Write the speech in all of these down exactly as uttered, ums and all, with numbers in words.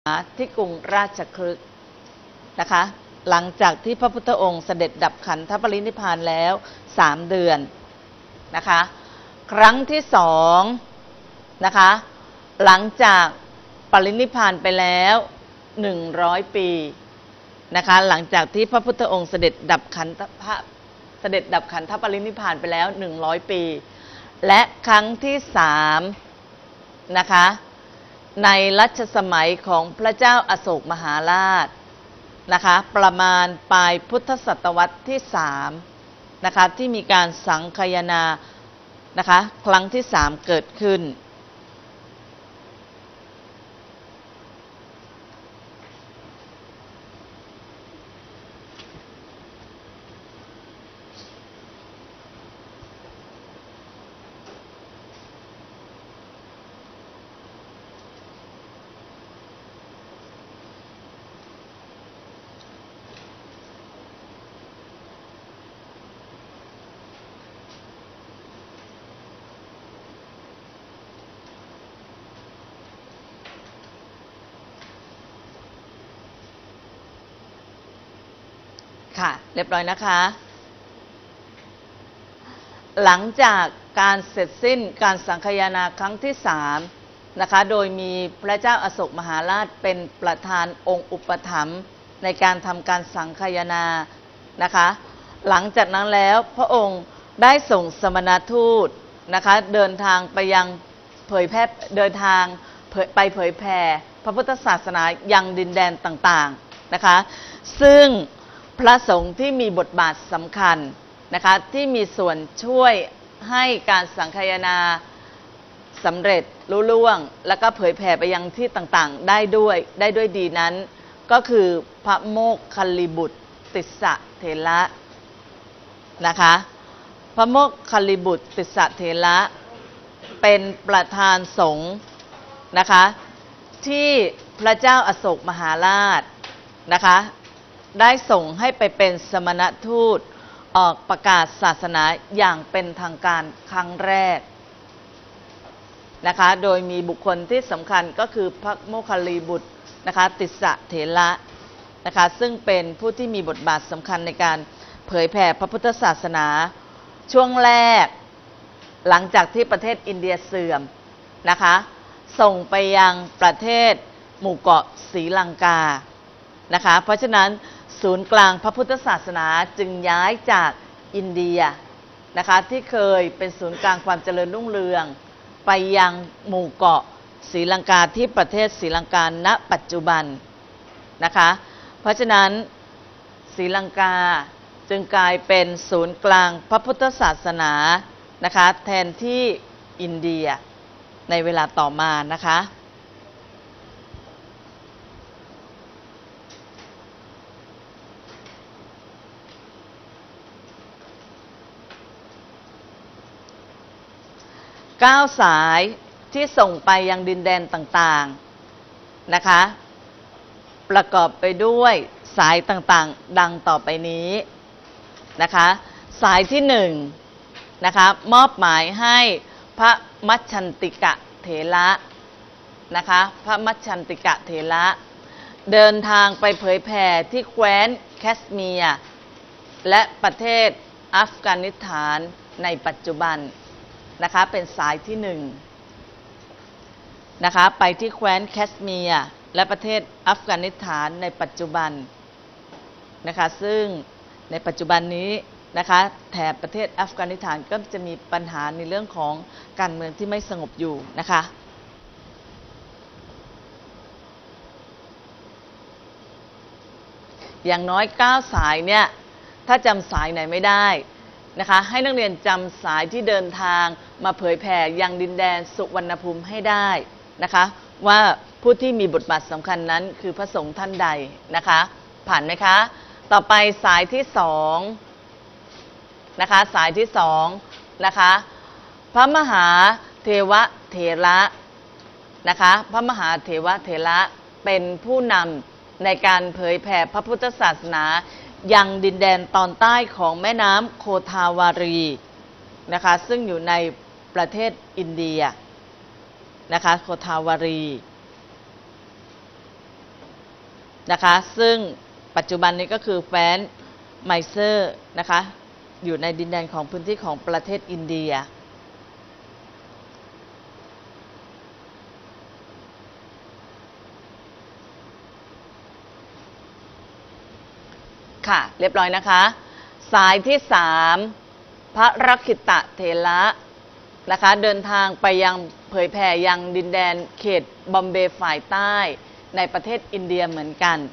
ที่กรุงราชคฤห์นะคะหลังจากที่พระพุทธองค์เสด็จดับขันธปรินิพพานแล้วสามเดือนนะคะครั้งที่สองนะคะหลังจากปรินิพพานไปแล้วหนึ่งร้อยปีนะคะหลังจากที่พระพุทธองค์เสด็จดับขันธพระเสด็จดับขันธปรินิพพานไปแล้วหนึ่งร้อยปีและครั้งที่สามนะคะในรัชสมัยของพระเจ้าอโศกมหาราชนะคะประมาณปลายพุทธศตวรรษที่สามนะคะที่มีการสังคายนานะคะครั้งที่สามเกิดขึ้นค่ะเรียบร้อยนะคะหลังจากการเสร็จสิ้นการสังคายนาครั้งที่สามนะคะโดยมีพระเจ้าอโศกมหาราชเป็นประธานองค์อุปถัมภ์ในการทำการสังคายนานะคะหลังจากนั้นแล้วพระองค์ได้ส่งสมณทูตนะคะเดินทางไปยังเผยแพร่เดินทางไปเผยแผ่พระพุทธศาสนายังดินแดนต่างๆนะคะซึ่งพระสงฆ์ที่มีบทบาทสำคัญนะคะที่มีส่วนช่วยให้การสังคายนาสำเร็จลุล่วงแล้วก็เผยแผ่ไปยังที่ต่างๆได้ด้วยได้ด้วยดีนั้นก็คือพระโมคคัลลิบุตรติสสะเถระนะคะพระโมคคัลลิบุตรติสสะเถระเป็นประธานสงฆ์นะคะที่พระเจ้าอโศกมหาราชนะคะได้ส่งให้ไปเป็นสมณทูตออกประกาศศาสนาอย่างเป็นทางการครั้งแรกนะคะโดยมีบุคคลที่สำคัญก็คือพระโมคคัลลิบุตรนะคะติสสะเถระนะคะซึ่งเป็นผู้ที่มีบทบาทสำคัญในการเผยแผ่พระพุทธศาสนาช่วงแรกหลังจากที่ประเทศอินเดียเสื่อมนะคะส่งไปยังประเทศหมู่เกาะศรีลังกานะคะเพราะฉะนั้นศูนย์กลางพระพุทธศาสนาจึงย้ายจากอินเดียนะคะที่เคยเป็นศูนย์กลางความเจริญรุ่งเรืองไปยังหมู่เกาะศรีลังกาที่ประเทศศรีลังกาณปัจจุบันนะคะเพราะฉะนั้นศรีลังกาจึงกลายเป็นศูนย์กลางพระพุทธศาสนานะคะแทนที่อินเดียในเวลาต่อมานะคะเก้าสายที่ส่งไปยังดินแดนต่างๆนะคะประกอบไปด้วยสายต่างๆดังต่อไปนี้นะคะสายที่หนึ่งนะคะมอบหมายให้พระมัชชันติกะเถระนะคะพระมัชชันติกะเถระเดินทางไปเผยแผ่ที่แคว้นแคสเมียร์และประเทศอัฟกานิสถานในปัจจุบันนะคะเป็นสายที่หนึ่งนะคะไปที่แคว้นแคสเมียร์และประเทศอัฟกานิสถานในปัจจุบันนะคะซึ่งในปัจจุบันนี้นะคะแถบประเทศอัฟกานิสถานก็จะมีปัญหาในเรื่องของการเมืองที่ไม่สงบอยู่นะคะอย่างน้อยเก้าสายเนี่ยถ้าจำสายไหนไม่ได้นะคะให้นักเรียนจำสายที่เดินทางมาเผยแผ่ยังดินแดนสุวรรณภูมิให้ได้นะคะว่าผู้ที่มีบทบาทสำคัญนั้นคือพระสงฆ์ท่านใดนะคะผ่านไหมคะต่อไปสายที่สองนะคะสายที่สองนะคะพระมหาเทวเถระนะคะพระมหาเทวเถระเป็นผู้นำในการเผยแผ่พระพุทธศาสนายังดินแดนตอนใต้ของแม่น้ำโคทาวารีนะคะซึ่งอยู่ในประเทศอินเดียนะคะโคทาวารีนะคะซึ่งปัจจุบันนี้ก็คือแฟนไมเซอร์นะคะอยู่ในดินแดนของพื้นที่ของประเทศอินเดียค่ะเรียบร้อยนะคะสายที่สามพระรักขิตเถระนะคะเดินทางไปยังเผยแผ่ยังดินแดนเขตบอมเบย์ฝ่ายใต้ในประเทศอินเดียเหมือนกัน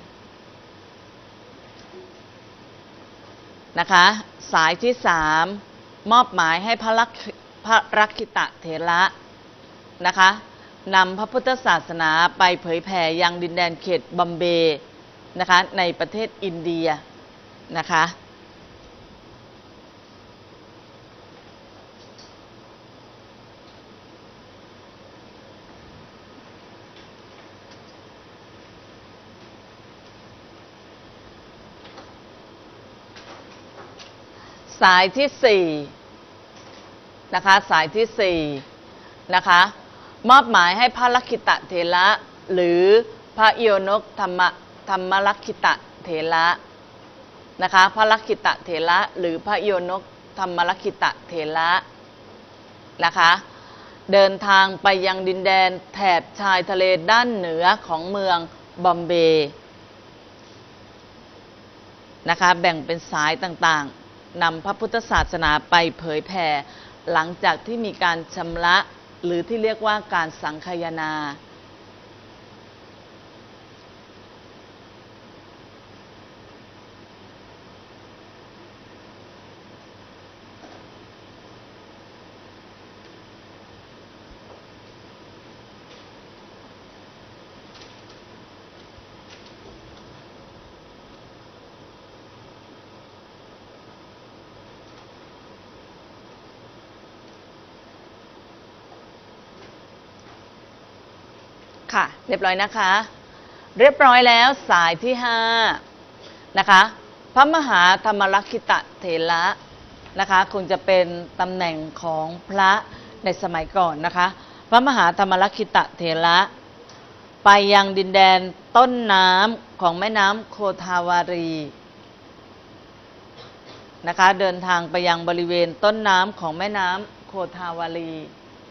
นะคะสายที่สามมอบหมายให้พระรักพระรักขิตเถระนะคะนำพระพุทธศาสนาไปเผยแผ่ยังดินแดนเขตบอมเบย์นะคะในประเทศอินเดียนะคะสายที่สี่นะคะสายที่สี่นะคะมอบหมายให้พระลักขิตเถระหรือพระโยนกธรรมธรรมลักขิตเถระนะคะพระลักขิตเถระหรือพระโยนกธรรมลักขิตเถระนะคะเดินทางไปยังดินแดนแถบชายทะเลด้านเหนือของเมืองบอมเบย์นะคะแบ่งเป็นสายต่างๆนำพระพุทธศาสนาไปเผยแผ่หลังจากที่มีการชำระหรือที่เรียกว่าการสังคายนาค่ะเรียบร้อยนะคะเรียบร้อยแล้วสายที่ห้านะคะพระมหาธรรมลักขิตเถระนะคะคงจะเป็นตำแหน่งของพระในสมัยก่อนนะคะพระมหาธรรมลักขิตเถระไปยังดินแดนต้นน้ำของแม่น้ำโคทาวารีนะคะเดินทางไปยังบริเวณต้นน้ำของแม่น้ำโคทาวารี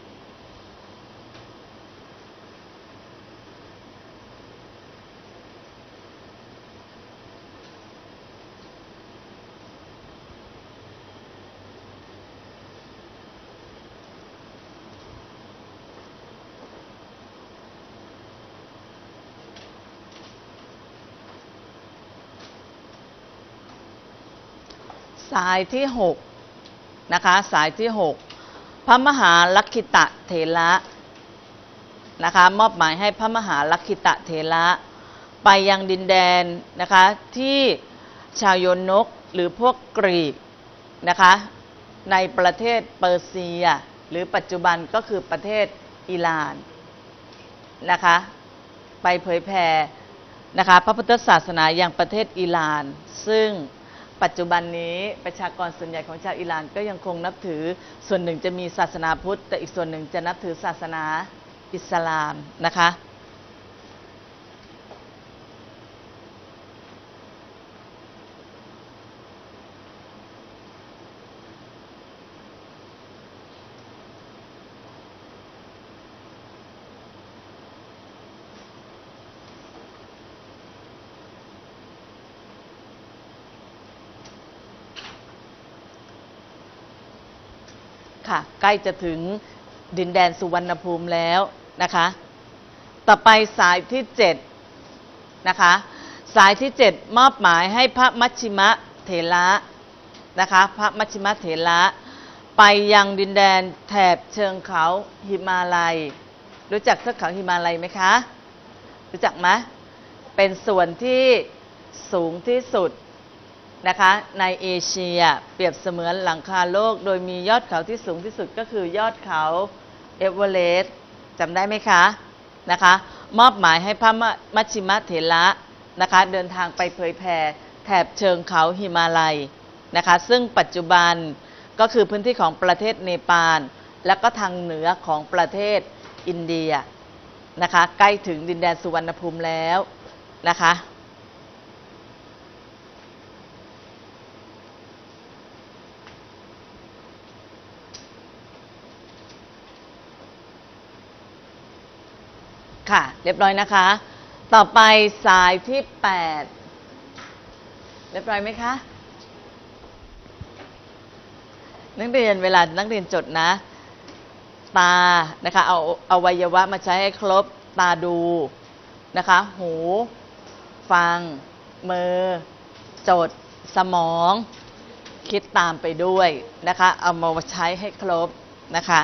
สายที่หกนะคะสายที่หกพระมหาลักขิตเถระนะคะมอบหมายให้พระมหาลักขิตเถระไปยังดินแดนนะคะที่ชาวโยนกหรือพวกกรีกนะคะในประเทศเปอร์เซียหรือปัจจุบันก็คือประเทศอิหร่านนะคะไปเผยแผ่นะคะพระพุทธศาสนาอย่างประเทศอิหร่านซึ่งปัจจุบันนี้ประชากรส่วนใหญ่ของชาวอิหร่านก็ยังคงนับถือส่วนหนึ่งจะมีศาสนาพุทธแต่อีกส่วนหนึ่งจะนับถือศาสนาอิสลามนะคะค่ะใกล้จะถึงดินแดนสุวรรณภูมิแล้วนะคะต่อไปสายที่เจ็ดนะคะสายที่เจ็ดมอบหมายให้พระมัชชิมเถระนะคะพระมัชชิมเถระไปยังดินแดนแถบเชิงเขาหิมาลัยรู้จักเทือกเขาหิมาลัยไหมคะรู้จักไหมเป็นส่วนที่สูงที่สุดนะคะในเอเชียเปรียบเสมือนหลังคาโลกโดยมียอดเขาที่สูงที่สุดก็คือยอดเขาเอเวอเรสต์จำได้ไหมคะนะคะมอบหมายให้พระมัชชิมเถระนะคะเดินทางไปเผยแผ่แถบเชิงเขาหิมาลัยนะคะซึ่งปัจจุบันก็คือพื้นที่ของประเทศเนปาลและก็ทางเหนือของประเทศอินเดียนะคะใกล้ถึงดินแดนสุวรรณภูมิแล้วนะคะค่ะเรียบร้อยนะคะต่อไปสายที่แปดเรียบร้อยไหมคะนักเรียนเวลานักเรียนจดนะตานะคะเอาเอาอวัยวะมาใช้ให้ครบตาดูนะคะหูฟังมือจดสมองคิดตามไปด้วยนะคะเอามาใช้ให้ครบนะคะ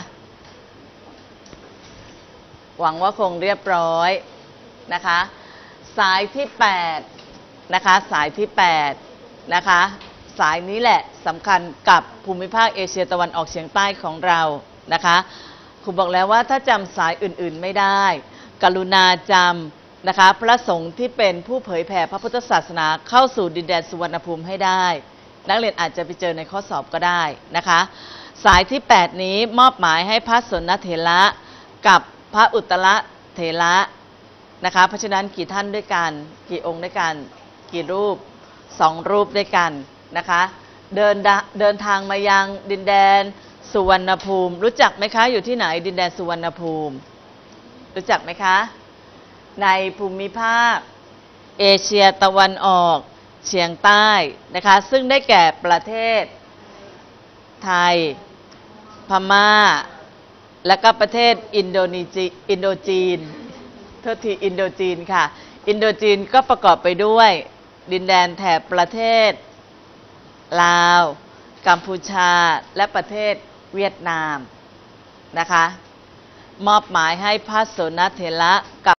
หวังว่าคงเรียบร้อยนะคะสายที่แปดนะคะสายที่แปดนะคะสายนี้แหละสำคัญกับภูมิภาคเอเชียตะวันออกเฉียงใต้ของเรานะคะครูบอกแล้วว่าถ้าจำสายอื่นๆไม่ได้กรุณาจำนะคะพระสงฆ์ที่เป็นผู้เผยแผ่พระพุทธศาสนาเข้าสู่ดินแดนสุวรรณภูมิให้ได้นักเรียนอาจจะไปเจอในข้อสอบก็ได้นะคะสายที่แปดนี้มอบหมายให้พระสนเถระกับพระอุตตรเถระนะคะเพราะฉะนั้นกี่ท่านด้วยกันกี่องค์ด้วยกันกี่รูปสองรูปด้วยกันนะคะเดินเดินทางมายังดินแดนสุวรรณภูมิรู้จักไหมคะอยู่ที่ไหนดินแดนสุวรรณภูมิรู้จักไหมคะในภูมิภาคเอเชียตะวันออกเฉียงใต้นะคะซึ่งได้แก่ประเทศไทยพม่าและก็ประเทศอินโดนีเซียอินโดจีนโทษทีอินโดจีนค่ะอินโดจีนก็ประกอบไปด้วยดินแดนแถบประเทศลาวกัมพูชาและประเทศเวียดนามนะคะมอบหมายให้พระสนเถระกับ